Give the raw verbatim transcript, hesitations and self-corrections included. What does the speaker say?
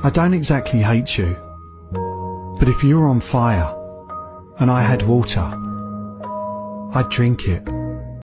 I don't exactly hate you, but if you were on fire and I had water, I'd drink it.